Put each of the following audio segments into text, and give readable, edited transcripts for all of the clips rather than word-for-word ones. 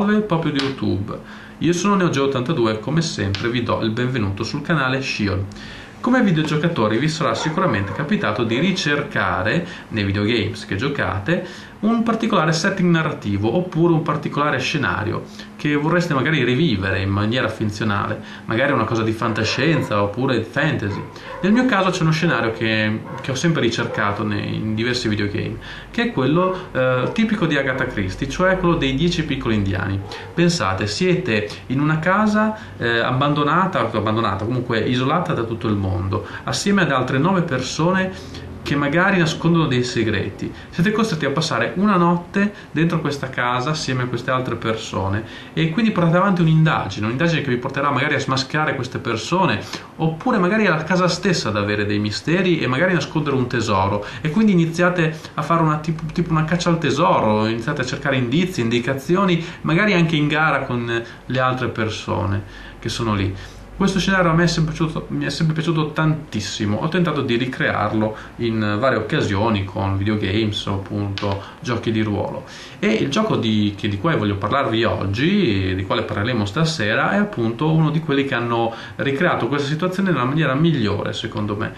nuove proprio di YouTube. Io sono NeoGeo82 e come sempre vi do il benvenuto sul canale Shion. Come videogiocatori vi sarà sicuramente capitato di ricercare nei videogames che giocate un particolare setting narrativo oppure un particolare scenario che vorreste magari rivivere in maniera finzionale, magari una cosa di fantascienza oppure fantasy. Nel mio caso c'è uno scenario che ho sempre ricercato in diversi videogame, che è quello tipico di Agatha Christie, cioè quello dei 10 piccoli indiani. Pensate, siete in una casa abbandonata, comunque isolata da tutto il mondo, assieme ad altre 9 persone che magari nascondono dei segreti. Siete costretti a passare una notte dentro questa casa assieme a queste altre persone e quindi portate avanti un'indagine che vi porterà magari a smascherare queste persone oppure magari alla casa stessa ad avere dei misteri e magari nascondere un tesoro, e quindi iniziate a fare tipo una caccia al tesoro, iniziate a cercare indizi, indicazioni, magari anche in gara con le altre persone che sono lì. Questo scenario a me mi è sempre piaciuto tantissimo. Ho tentato di ricrearlo in varie occasioni con videogames o appunto giochi di ruolo, e il gioco di cui voglio parlarvi oggi, di quale parleremo stasera, è appunto uno di quelli che hanno ricreato questa situazione nella maniera migliore, secondo me.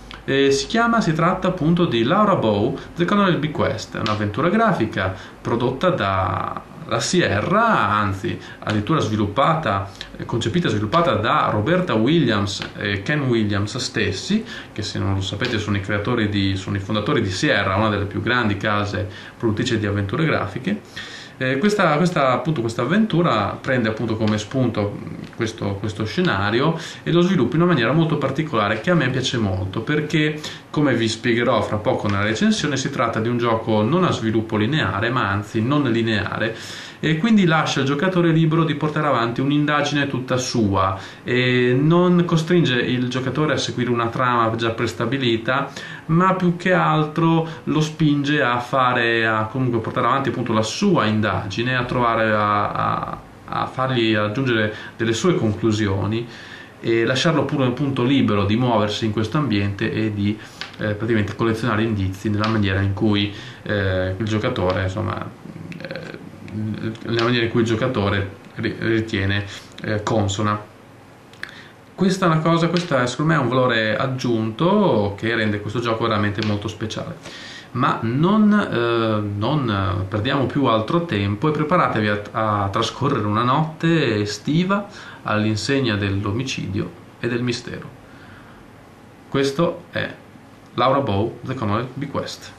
Si tratta appunto di Laura Bow The Colonel Bequest, un'avventura grafica prodotta da la Sierra, anzi addirittura concepita e sviluppata da Roberta Williams e Ken Williams stessi, che se non lo sapete sono i fondatori di Sierra, una delle più grandi case produttrici di avventure grafiche. Questa avventura prende appunto come spunto questo scenario e lo sviluppa in una maniera molto particolare che a me piace molto, perché, come vi spiegherò fra poco nella recensione, si tratta di un gioco non a sviluppo lineare, ma anzi non lineare, e quindi lascia il giocatore libero di portare avanti un'indagine tutta sua e non costringe il giocatore a seguire una trama già prestabilita, ma più che altro lo spinge a comunque portare avanti appunto la sua indagine, a fargli raggiungere delle sue conclusioni e lasciarlo pure appunto libero di muoversi in questo ambiente e di praticamente collezionare indizi nella maniera in cui il giocatore ritiene consona. Questa è secondo me un valore aggiunto che rende questo gioco veramente molto speciale. Ma non perdiamo più altro tempo e preparatevi a trascorrere una notte estiva all'insegna dell'omicidio e del mistero. Questo è Laura Bow The Colonel Bequest.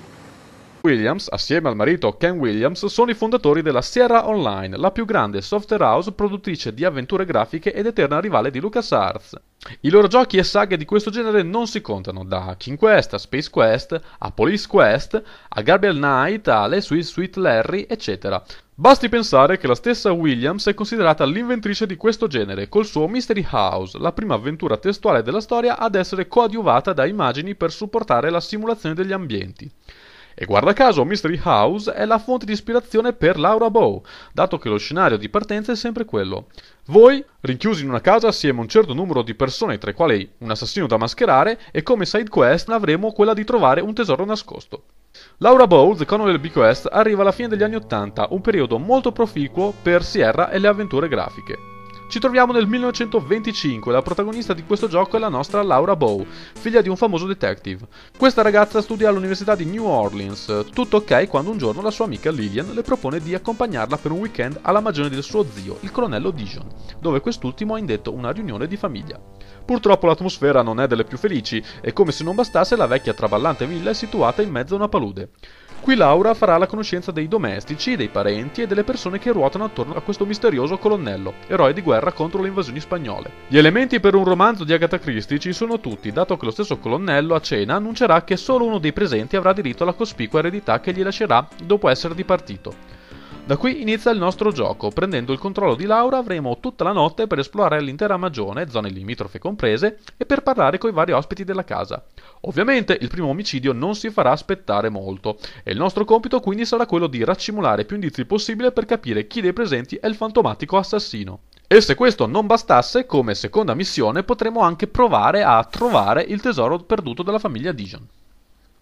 Williams, assieme al marito Ken Williams, sono i fondatori della Sierra Online, la più grande software house produttrice di avventure grafiche ed eterna rivale di LucasArts. I loro giochi e saghe di questo genere non si contano, da King Quest a Space Quest, a Police Quest, a Gabriel Knight, a Le Sweet Larry, eccetera. Basti pensare che la stessa Williams è considerata l'inventrice di questo genere, col suo Mystery House, la prima avventura testuale della storia ad essere coadiuvata da immagini per supportare la simulazione degli ambienti. E guarda caso, Mystery House è la fonte di ispirazione per Laura Bow, dato che lo scenario di partenza è sempre quello. Voi, rinchiusi in una casa assieme a un certo numero di persone, tra i quali un assassino da mascherare, e come side quest avremo quella di trovare un tesoro nascosto. Laura Bow The Colonel Bequest arriva alla fine degli anni '80, un periodo molto proficuo per Sierra e le avventure grafiche. Ci troviamo nel 1925 e la protagonista di questo gioco è la nostra Laura Bow, figlia di un famoso detective. Questa ragazza studia all'università di New Orleans, tutto ok quando un giorno la sua amica Lillian le propone di accompagnarla per un weekend alla magione del suo zio, il colonnello Dijon, dove quest'ultimo ha indetto una riunione di famiglia. Purtroppo l'atmosfera non è delle più felici e, come se non bastasse, la vecchia traballante villa è situata in mezzo a una palude. Qui Laura farà la conoscenza dei domestici, dei parenti e delle persone che ruotano attorno a questo misterioso colonnello, eroe di guerra contro le invasioni spagnole. Gli elementi per un romanzo di Agatha Christie ci sono tutti, dato che lo stesso colonnello a cena annuncerà che solo uno dei presenti avrà diritto alla cospicua eredità che gli lascerà dopo essere dipartito. Da qui inizia il nostro gioco. Prendendo il controllo di Laura avremo tutta la notte per esplorare l'intera magione, zone limitrofe comprese, e per parlare coi vari ospiti della casa. Ovviamente il primo omicidio non si farà aspettare molto, e il nostro compito quindi sarà quello di raccimolare più indizi possibile per capire chi dei presenti è il fantomatico assassino. E se questo non bastasse, come seconda missione potremo anche provare a trovare il tesoro perduto della famiglia Dijon.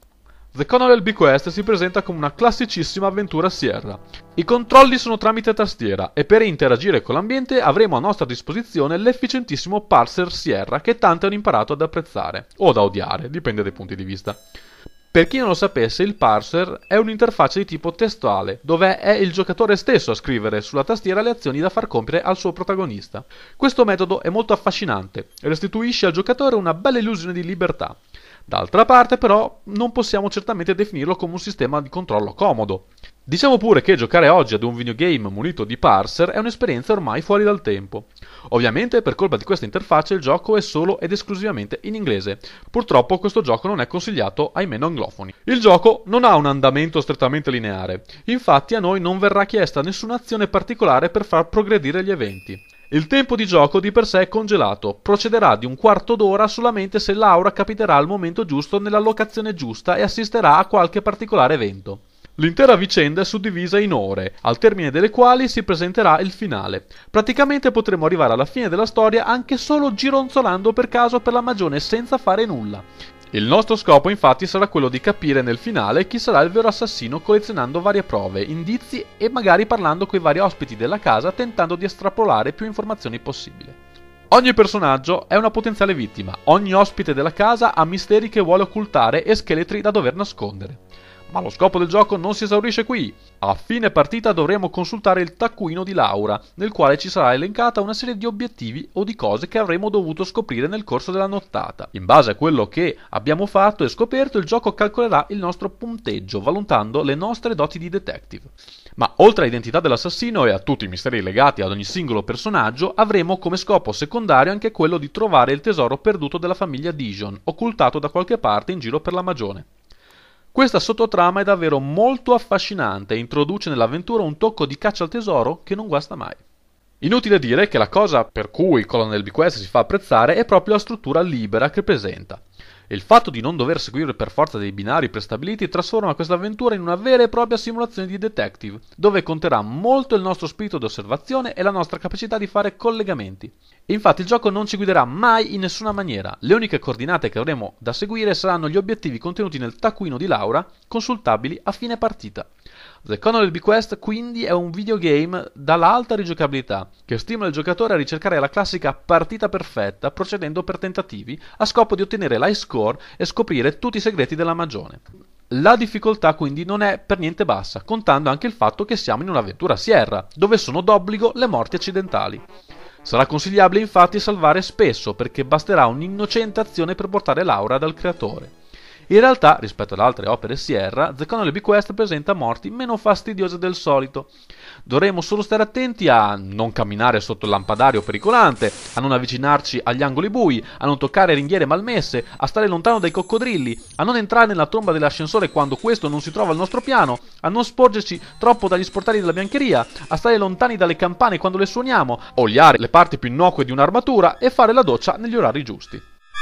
The Colonel Bequest si presenta come una classicissima avventura Sierra. I controlli sono tramite tastiera e per interagire con l'ambiente avremo a nostra disposizione l'efficientissimo parser Sierra che tanti hanno imparato ad apprezzare, o da odiare, dipende dai punti di vista. Per chi non lo sapesse, il parser è un'interfaccia di tipo testuale, dove è il giocatore stesso a scrivere sulla tastiera le azioni da far compiere al suo protagonista. Questo metodo è molto affascinante e restituisce al giocatore una bella illusione di libertà. D'altra parte, però, non possiamo certamente definirlo come un sistema di controllo comodo. Diciamo pure che giocare oggi ad un videogame munito di parser è un'esperienza ormai fuori dal tempo. Ovviamente, per colpa di questa interfaccia, il gioco è solo ed esclusivamente in inglese. Purtroppo questo gioco non è consigliato ai meno anglofoni. Il gioco non ha un andamento strettamente lineare, infatti a noi non verrà chiesta nessuna azione particolare per far progredire gli eventi. Il tempo di gioco di per sé è congelato, procederà di un quarto d'ora solamente se Laura capiterà al momento giusto nella locazione giusta e assisterà a qualche particolare evento. L'intera vicenda è suddivisa in ore, al termine delle quali si presenterà il finale. Praticamente potremo arrivare alla fine della storia anche solo gironzolando per caso per la magione senza fare nulla. Il nostro scopo infatti sarà quello di capire nel finale chi sarà il vero assassino collezionando varie prove, indizi e magari parlando coi vari ospiti della casa tentando di estrapolare più informazioni possibile. Ogni personaggio è una potenziale vittima, ogni ospite della casa ha misteri che vuole occultare e scheletri da dover nascondere. Ma lo scopo del gioco non si esaurisce qui. A fine partita dovremo consultare il taccuino di Laura, nel quale ci sarà elencata una serie di obiettivi o di cose che avremo dovuto scoprire nel corso della nottata. In base a quello che abbiamo fatto e scoperto, il gioco calcolerà il nostro punteggio, valutando le nostre doti di detective. Ma oltre all'identità dell'assassino e a tutti i misteri legati ad ogni singolo personaggio, avremo come scopo secondario anche quello di trovare il tesoro perduto della famiglia Dijon, occultato da qualche parte in giro per la magione. Questa sottotrama è davvero molto affascinante e introduce nell'avventura un tocco di caccia al tesoro che non guasta mai. Inutile dire che la cosa per cui Colonel Bequest si fa apprezzare è proprio la struttura libera che presenta. Il fatto di non dover seguire per forza dei binari prestabiliti trasforma questa avventura in una vera e propria simulazione di detective, dove conterà molto il nostro spirito di osservazione e la nostra capacità di fare collegamenti. Infatti il gioco non ci guiderà mai in nessuna maniera, le uniche coordinate che avremo da seguire saranno gli obiettivi contenuti nel taccuino di Laura, consultabili a fine partita. The Colonel Bequest quindi è un videogame dall'alta rigiocabilità, che stimola il giocatore a ricercare la classica partita perfetta procedendo per tentativi, a scopo di ottenere l'high score e scoprire tutti i segreti della magione. La difficoltà quindi non è per niente bassa, contando anche il fatto che siamo in un'avventura Sierra, dove sono d'obbligo le morti accidentali. Sarà consigliabile infatti salvare spesso, perché basterà un'innocente azione per portare Laura dal creatore. In realtà, rispetto ad altre opere Sierra, The Colonel Bequest presenta morti meno fastidiose del solito. Dovremo solo stare attenti a non camminare sotto il lampadario pericolante, a non avvicinarci agli angoli bui, a non toccare ringhiere malmesse, a stare lontano dai coccodrilli, a non entrare nella tromba dell'ascensore quando questo non si trova al nostro piano, a non sporgerci troppo dagli sportelli della biancheria, a stare lontani dalle campane quando le suoniamo, a oliare le parti più innocue di un'armatura e fare la doccia negli orari giusti.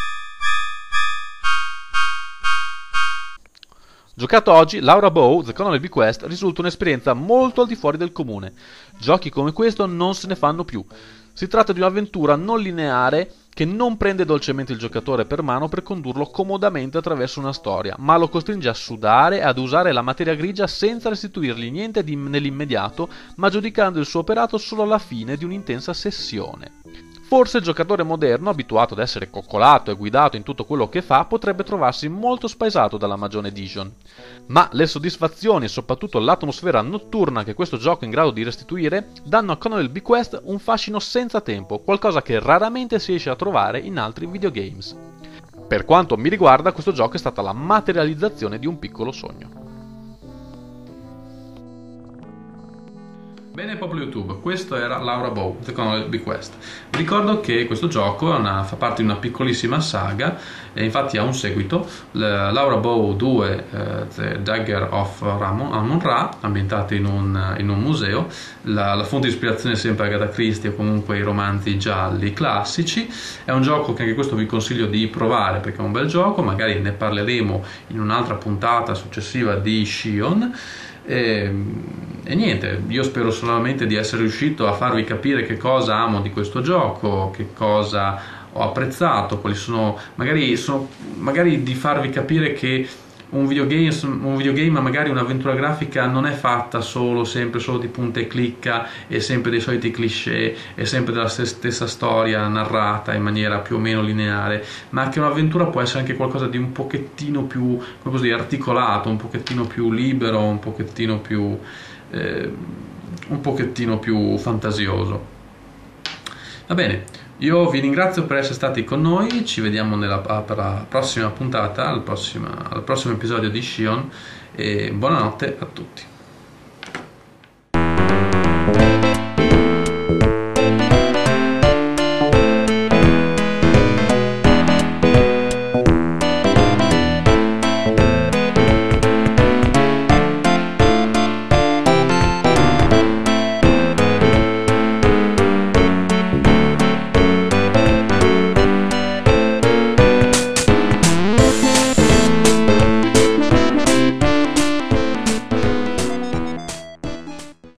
Giocato oggi, Laura Bow, The Colonel Bequest, risulta un'esperienza molto al di fuori del comune. Giochi come questo non se ne fanno più. Si tratta di un'avventura non lineare che non prende dolcemente il giocatore per mano per condurlo comodamente attraverso una storia, ma lo costringe a sudare e ad usare la materia grigia senza restituirgli niente nell'immediato, ma giudicando il suo operato solo alla fine di un'intensa sessione. Forse il giocatore moderno, abituato ad essere coccolato e guidato in tutto quello che fa, potrebbe trovarsi molto spaesato dalla magione Dijon. Ma le soddisfazioni e soprattutto l'atmosfera notturna che questo gioco è in grado di restituire danno a Colonel Bequest un fascino senza tempo, qualcosa che raramente si riesce a trovare in altri videogames. Per quanto mi riguarda, questo gioco è stata la materializzazione di un piccolo sogno. Bene popolo YouTube, questo era Laura Bow, The Colonel Bequest. Vi ricordo che questo gioco fa parte di una piccolissima saga e infatti ha un seguito, Laura Bow 2, The Dagger of Amun-Ra, ambientato in un museo. La fonte di ispirazione è sempre Agatha Christie o comunque i romanzi gialli classici. È un gioco che anche questo vi consiglio di provare perché è un bel gioco, magari ne parleremo in un'altra puntata successiva di Shion. E niente, io spero solamente di essere riuscito a farvi capire che cosa amo di questo gioco, che cosa ho apprezzato, quali magari di farvi capire che un videogame, magari un'avventura grafica non è fatta sempre solo di punta e clicca e sempre dei soliti cliché e sempre della stessa storia narrata in maniera più o meno lineare, ma che un'avventura può essere anche qualcosa di un pochettino più, come così, articolato, un pochettino più libero, un pochettino più fantasioso. Va bene, io vi ringrazio per essere stati con noi, ci vediamo per la prossima puntata, al prossimo episodio di Shion, e buonanotte a tutti.